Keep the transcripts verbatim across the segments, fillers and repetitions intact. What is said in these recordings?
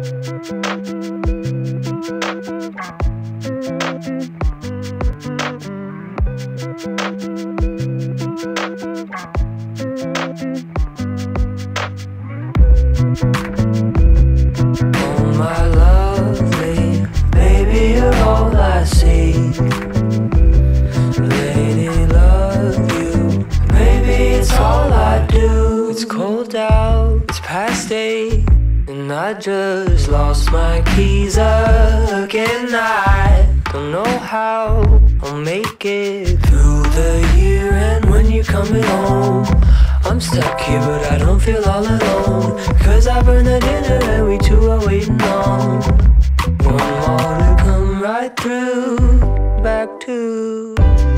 Oh my lovely, baby, you're all I see. Lady, love you, baby, it's all I do. It's cold out, it's past eight, and I just lost my keys again. I don't know how I'll make it through the year, and when you're coming home, I'm stuck here but I don't feel all alone, cause I burned the dinner and we two are waiting on one more to come right through, back to.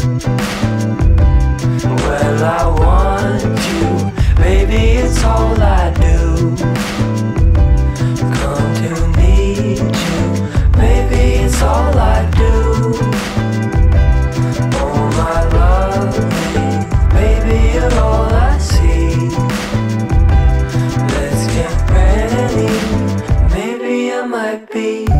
Well, I want you, baby, it's all I do. Come to meet you, baby, it's all I do. Oh my lovely, baby, you're all I see. Let's get ready, maybe I might be